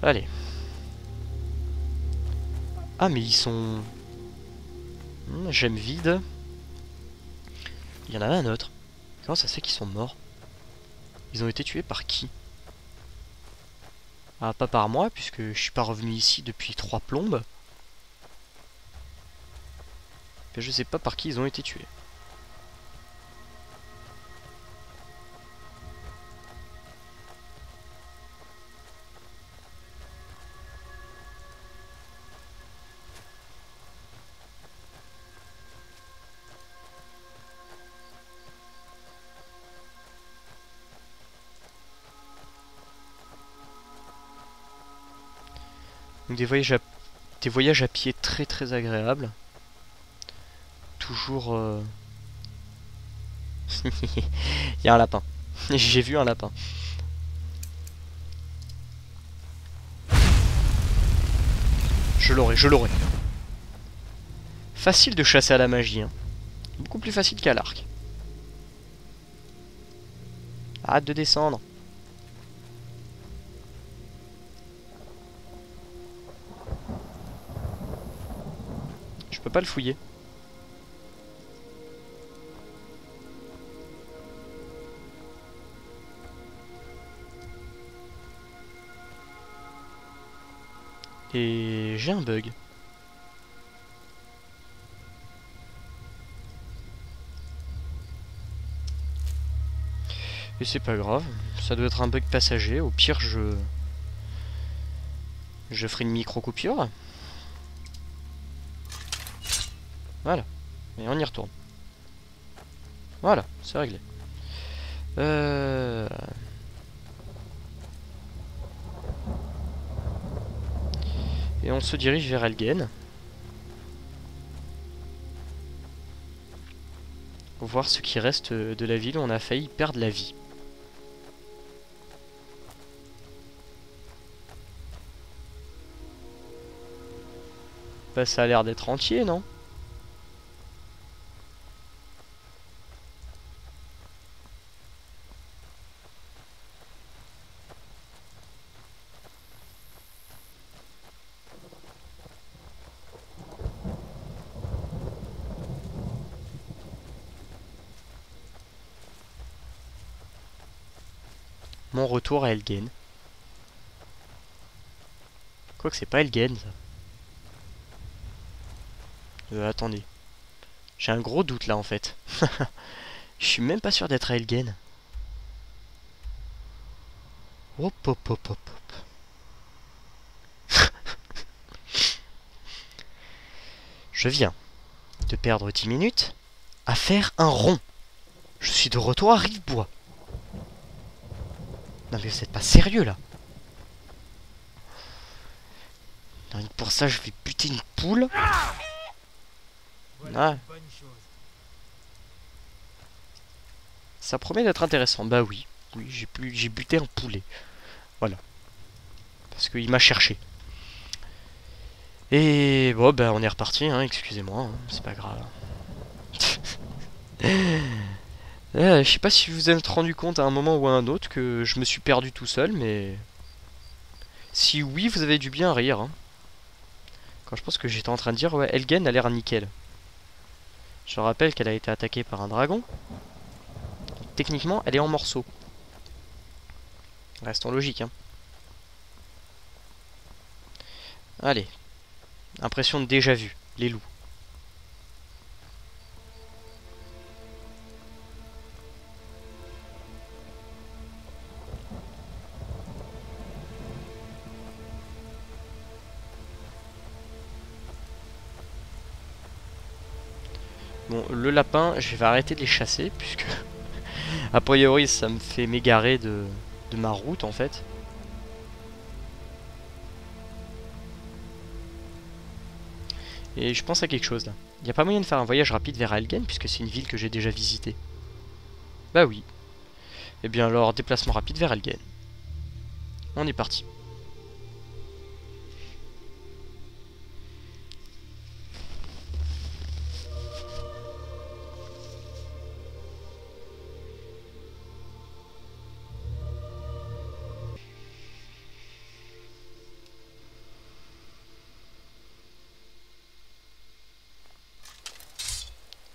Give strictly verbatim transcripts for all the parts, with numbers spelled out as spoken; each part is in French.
Allez. Ah mais ils sont... Hmm, j'aime vide. Il y en avait un autre. Comment ça se fait qu'ils sont morts? Ils ont été tués par qui? Ah, pas par moi, puisque je suis pas revenu ici depuis trois plombes. Mais je sais pas par qui ils ont été tués. Donc des voyages à, des voyages à pied très très agréables. Toujours... Euh... Il y a un lapin. J'ai vu un lapin. Je l'aurai, je l'aurai. Facile de chasser à la magie, hein. Beaucoup plus facile qu'à l'arc. Hâte de descendre. Je peux pas le fouiller. Et j'ai un bug. Et c'est pas grave, ça doit être un bug passager. Au pire, je... Je ferai une micro-coupure. Voilà. Et on y retourne. Voilà, c'est réglé. Euh... Et on se dirige vers Elgen. Pour voir ce qui reste de la ville où on a failli perdre la vie. Bah ça a l'air d'être entier, non? Mon retour à Elgen. Quoique c'est pas Elgen, ça. Euh, attendez. J'ai un gros doute là en fait. Je suis même pas sûr d'être à Elgen. Hop hop hop hop hop. Je viens de perdre dix minutes à faire un rond. Je suis de retour à Rivebois. Non mais vous êtes pas sérieux là. Non, pour ça je vais buter une poule. Ah. Ça promet d'être intéressant. Bah oui, oui, j'ai pu, j'ai buté un poulet. Voilà. Parce qu'il m'a cherché. Et bon, bah on est reparti, hein, excusez-moi, hein, c'est pas grave. euh, je sais pas si vous vous êtes rendu compte à un moment ou à un autre que je me suis perdu tout seul, mais... Si oui, vous avez dû bien rire. Hein. Quand je pense que j'étais en train de dire, ouais, Elgen a l'air nickel. Je rappelle qu'elle a été attaquée par un dragon. Techniquement, elle est en morceaux. Restons logiques, hein. Allez. Impression de déjà vu. Les loups. Bon, le lapin, je vais arrêter de les chasser, puisque... a priori, ça me fait m'égarer de, de ma route, en fait. Et je pense à quelque chose, là. Il n'y a pas moyen de faire un voyage rapide vers Elgen, puisque c'est une ville que j'ai déjà visitée. Bah oui. Et bien alors, déplacement rapide vers Elgen. On est parti.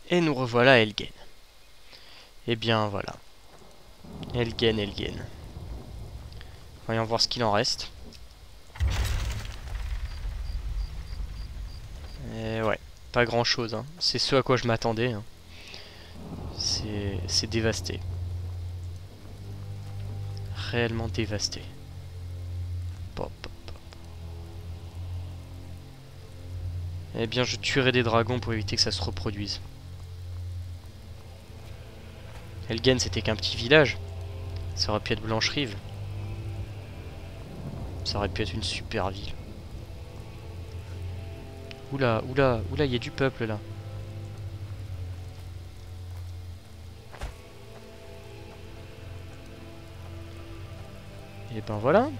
Et nous revoilà à Helgen. Et bien voilà. Helgen, Helgen. Voyons voir ce qu'il en reste. Et ouais, pas grand chose. Hein. C'est ce à quoi je m'attendais. Hein. C'est dévasté. Réellement dévasté. Pop, pop, pop. Eh bien, je tuerai des dragons pour éviter que ça se reproduise. Helgen, c'était qu'un petit village. Ça aurait pu être Blanche-Rive. Ça aurait pu être une super ville. Oula, oula, oula, il y a du peuple là. Et ben voilà.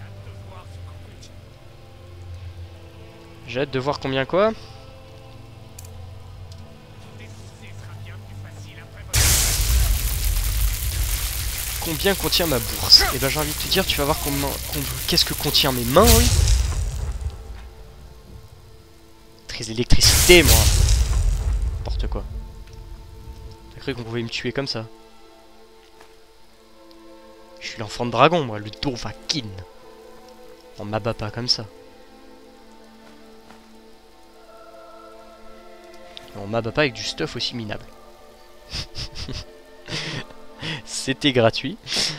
J'ai hâte de voir combien quoi. Combien contient ma bourse? Et ben j'ai envie de te dire, tu vas voir comment, qu'est-ce que contient mes mains, oui. Très électricité, moi. N'importe quoi. T'as cru qu'on pouvait me tuer comme ça? Je suis l'enfant de dragon, moi, le Dovahkiin. On m'abat pas comme ça. On m'abat pas avec du stuff aussi minable. C'était gratuit.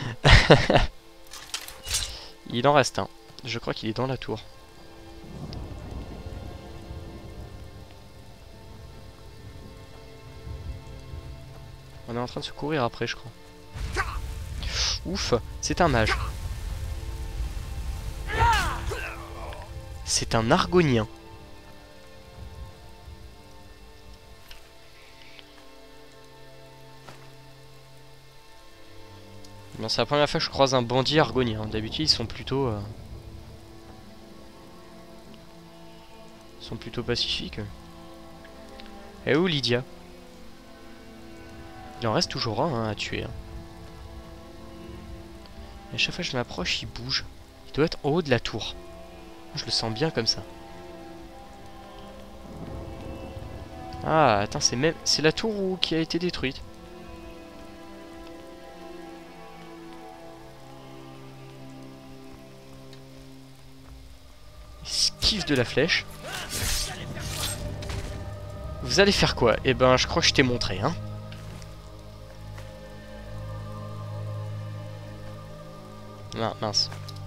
Il en reste un. Je crois qu'il est dans la tour. On est en train de se courir après, je crois. Ouf, c'est un mage. C'est un argonien. C'est la première fois que je croise un bandit argonien. D'habitude, ils sont plutôt... Euh... Ils sont plutôt pacifiques. Et où Lydia? Il en reste toujours un hein, à tuer. Hein. Et à chaque fois que je m'approche, il bouge. Il doit être en haut de la tour. Je le sens bien comme ça. Ah, attends, c'est même... C'est la tour où... qui a été détruite. Esquive de la flèche. Vous allez faire quoi? Eh ben, je crois que je t'ai montré, hein. Ah, mince.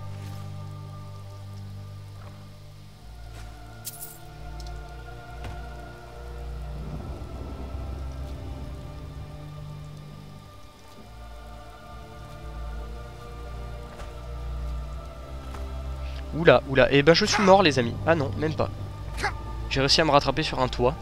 Oula, oula. Eh ben, je suis mort, les amis. Ah non, même pas. J'ai réussi à me rattraper sur un toit.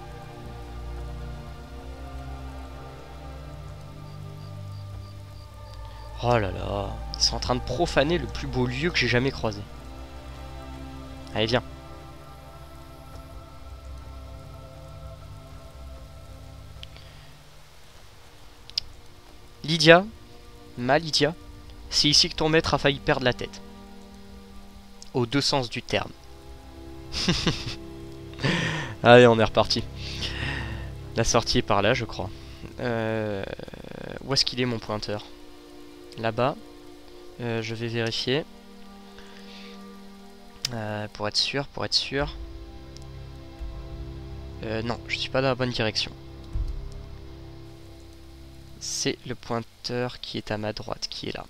Oh là là. Ils sont en train de profaner le plus beau lieu que j'ai jamais croisé. Allez, viens. Lydia, ma Lydia, c'est ici que ton maître a failli perdre la tête. Aux deux sens du terme. Allez, on est reparti. La sortie est par là, je crois. Euh, où est-ce qu'il est, mon pointeur? Là-bas. Euh, je vais vérifier. Euh, pour être sûr, pour être sûr. Euh, non, je suis pas dans la bonne direction. C'est le pointeur qui est à ma droite, qui est là.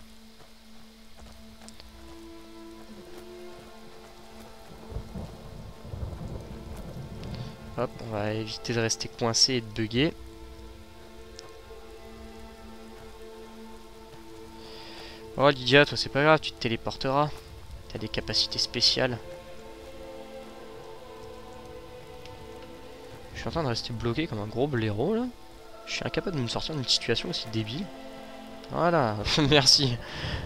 Hop, on va éviter de rester coincé et de bugger. Oh Lydia, toi c'est pas grave, tu te téléporteras. T'as des capacités spéciales. Je suis en train de rester bloqué comme un gros blaireau là. Je suis incapable de me sortir d'une situation aussi débile. Voilà, merci.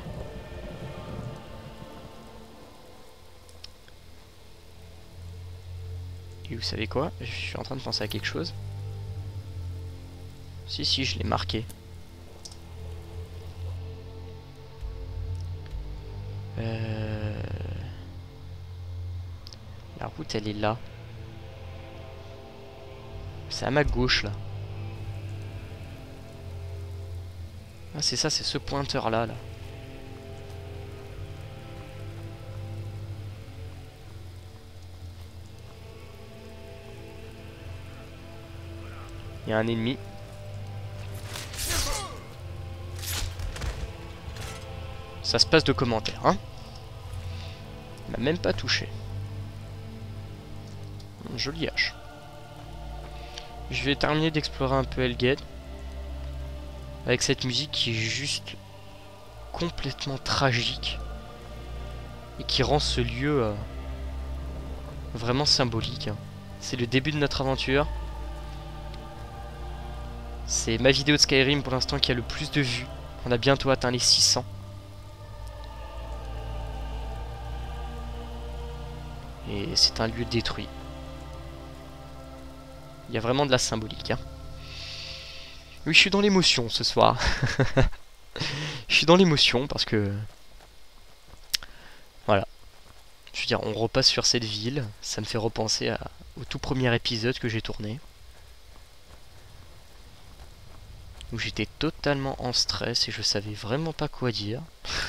Et vous savez quoi? Je suis en train de penser à quelque chose. Si, si, je l'ai marqué. Euh... La route, elle est là. C'est à ma gauche, là. Ah c'est ça, c'est ce pointeur là, là. Il y a un ennemi. Ça se passe de commentaires, hein. Il m'a même pas touché. Jolie hache. Je vais terminer d'explorer un peu Helged. Avec cette musique qui est juste complètement tragique. Et qui rend ce lieu euh, vraiment symbolique. Hein. C'est le début de notre aventure. C'est ma vidéo de Skyrim pour l'instant qui a le plus de vues. On a bientôt atteint les six cents. Et c'est un lieu détruit. Il y a vraiment de la symbolique. Hein. Oui, je suis dans l'émotion ce soir. Je suis dans l'émotion parce que... Voilà. Je veux dire, on repasse sur cette ville. Ça me fait repenser à... au tout premier épisode que j'ai tourné. Où j'étais totalement en stress et je savais vraiment pas quoi dire.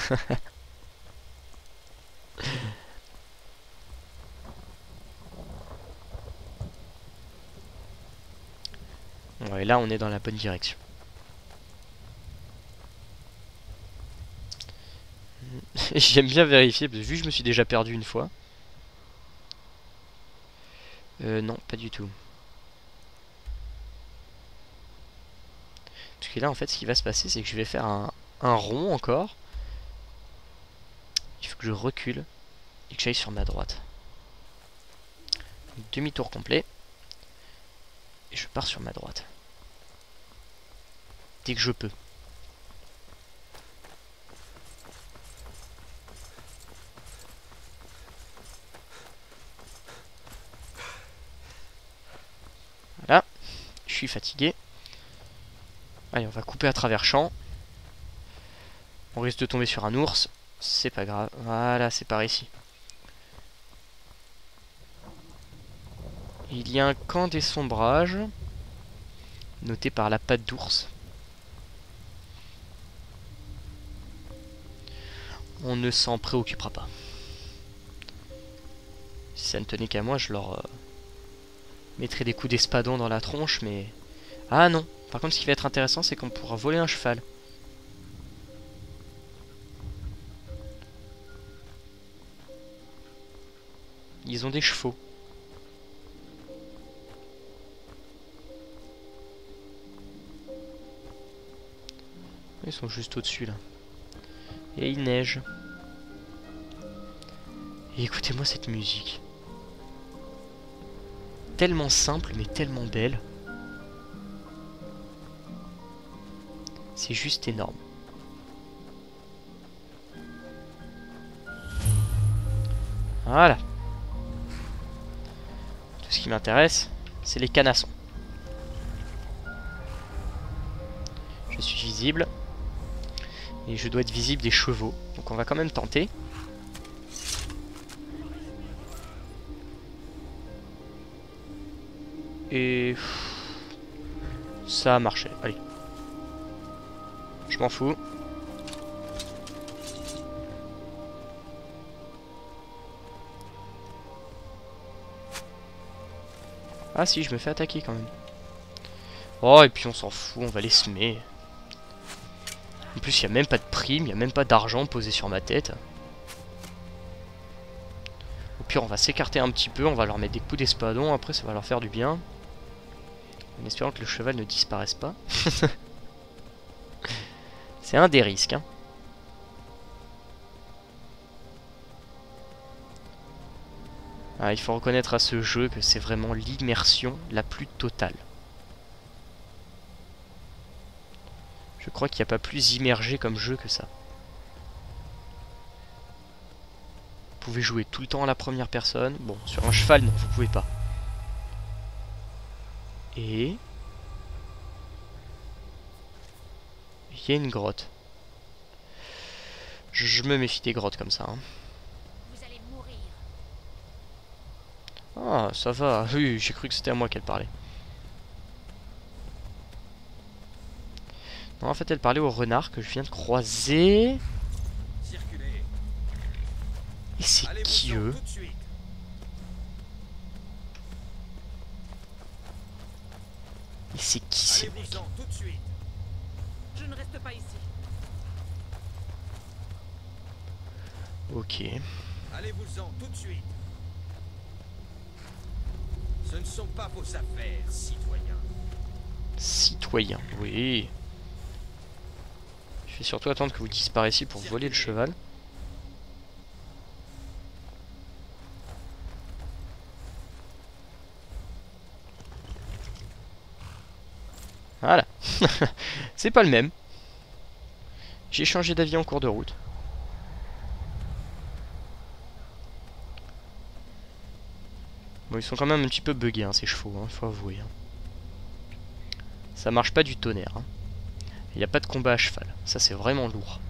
Ouais, là on est dans la bonne direction. J'aime bien vérifier, parce que vu que je me suis déjà perdu une fois. Euh, non, pas du tout. Parce que là en fait ce qui va se passer c'est que je vais faire un, un rond encore. Il faut que je recule et que j'aille sur ma droite. Demi-tour complet. Et je pars sur ma droite. Dès que je peux. Voilà. Je suis fatigué. Allez, on va couper à travers champ. On risque de tomber sur un ours. C'est pas grave. Voilà, c'est par ici. Il y a un camp des sombrages. Noté par la patte d'ours. On ne s'en préoccupera pas. Si ça ne tenait qu'à moi, je leur euh, mettrais des coups d'espadon dans la tronche, mais... Ah non. Par contre, ce qui va être intéressant, c'est qu'on pourra voler un cheval. Ils ont des chevaux. Ils sont juste au-dessus, là. Et il neige. Et écoutez-moi cette musique. Tellement simple, mais tellement belle. C'est juste énorme. Voilà. Tout ce qui m'intéresse, c'est les canassons. Je suis visible. Et je dois être visible des chevaux. Donc on va quand même tenter. Et... ça a marché. Allez. Je m'en fous. Ah si, je me fais attaquer quand même. Oh, et puis on s'en fout, on va les semer. En plus, il n'y a même pas de prime, il n'y a même pas d'argent posé sur ma tête. Au pire, on va s'écarter un petit peu, on va leur mettre des coups d'espadon, après ça va leur faire du bien. En espérant que le cheval ne disparaisse pas. C'est un des risques, hein. Ah, il faut reconnaître à ce jeu que c'est vraiment l'immersion la plus totale. Je crois qu'il n'y a pas plus immergé comme jeu que ça. Vous pouvez jouer tout le temps à la première personne. Bon, sur un cheval, non, vous pouvez pas. Et... il y a une grotte. Je, je me méfie des grottes comme ça. Hein. Vous allez mourir. Ah, ça va. Oui, j'ai cru que c'était à moi qu'elle parlait. Non, en fait, elle parlait au renard que je viens de croiser. Circulez. Et c'est qui Allez-vous-en eux? tout de suite. Et c'est qui ces mecs? Allez-vous-en tout de suite. Je ne reste pas ici. Ok. Allez-vous-en tout de suite. Ce ne sont pas vos affaires, citoyens. Citoyen, oui. Je vais surtout attendre que vous disparaissiez pour voler le cheval. Voilà. C'est pas le même. J'ai changé d'avis en cours de route. Bon, ils sont quand même un petit peu buggés, hein, ces chevaux, hein, faut avouer. Hein. Ça marche pas du tonnerre. Hein. Il n'y a pas de combat à cheval. Ça, c'est vraiment lourd.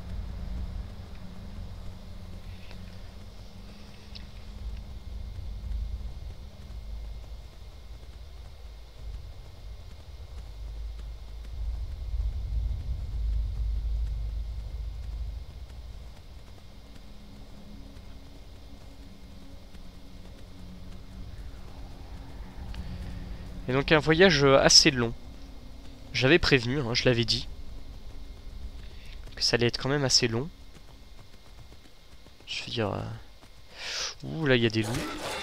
Et donc un voyage assez long. J'avais prévenu, hein, je l'avais dit, que ça allait être quand même assez long. Je veux dire... Euh... Ouh, là il y a des loups.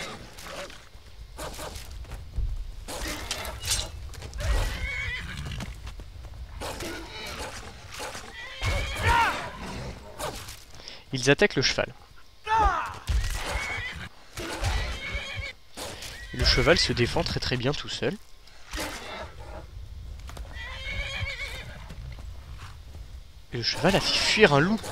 Ils attaquent le cheval. Et le cheval se défend très très bien tout seul. Et le cheval a fait fuir un loup.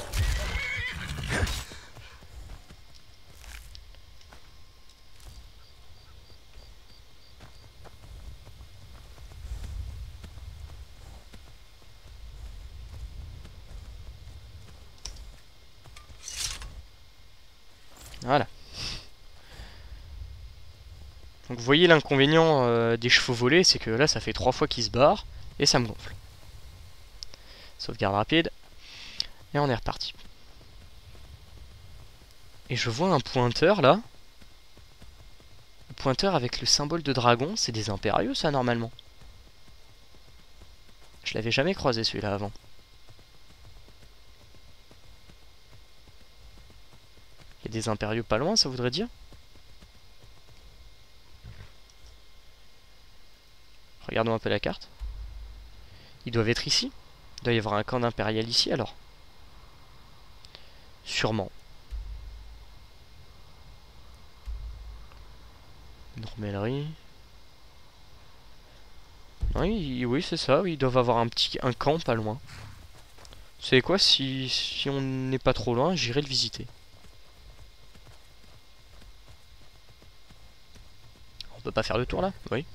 Voilà. Donc vous voyez l'inconvénient euh, des chevaux volés, c'est que là ça fait trois fois qu'ils se barrent et ça me gonfle. Sauvegarde rapide. Et on est reparti. Et je vois un pointeur là. Le pointeur avec le symbole de dragon, c'est des impériaux ça normalement. Je l'avais jamais croisé celui-là avant. Il y a des impériaux pas loin, ça voudrait dire? Regardons un peu la carte. Ils doivent être ici. Il doit y avoir un camp d'impérial ici alors. Sûrement. Une romellerie. Oui, oui c'est ça. Oui, ils doivent avoir un petit un camp pas loin. Vous savez quoi, si, si on n'est pas trop loin, j'irai le visiter. On peut pas faire le tour là? Oui.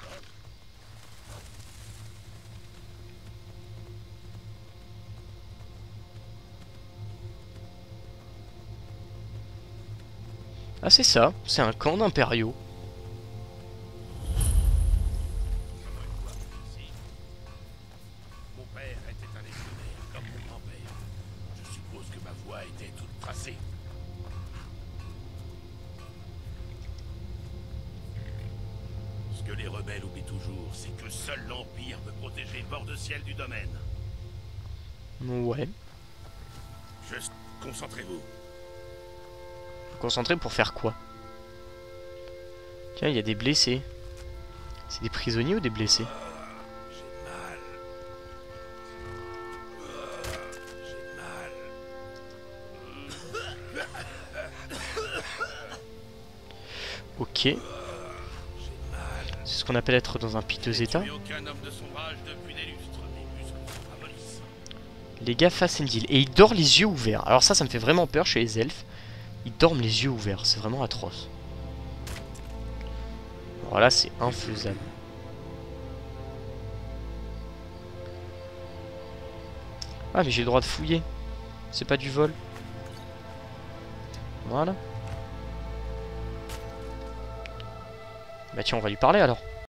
Ah c'est ça, c'est un camp d'impériaux. Mon père était un légionnaire, comme mon grand-père. Je suppose que ma voie était toute tracée. Ce que les rebelles oublient toujours, c'est que seul l'Empire peut protéger le bord de ciel du domaine. Ouais. Juste concentrez-vous. Concentré pour faire quoi? Tiens, il y a des blessés. C'est des prisonniers ou des blessés? J'ai mal. J'ai mal. Ok. C'est ce qu'on appelle être dans un piteux état. Tué aucun homme de son âge depuis des lustres. Mes muscles sont ramollissent. Les gars face Endil. Et il dort les yeux ouverts. Alors ça, ça me fait vraiment peur chez les elfes. Ils dorment les yeux ouverts. C'est vraiment atroce. Alors là, c'est infaisable. Ah, mais j'ai le droit de fouiller. C'est pas du vol. Voilà. Bah tiens, on va lui parler alors.